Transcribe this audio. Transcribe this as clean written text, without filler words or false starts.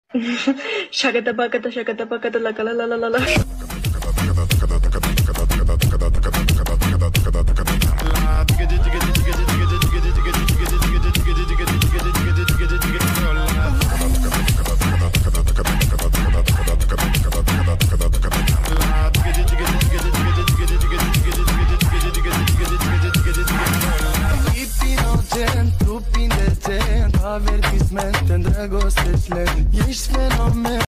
Shakata, pakata, shakata, pakata, la. Avertisment, te îndrăgostești lent. Ești fenomen.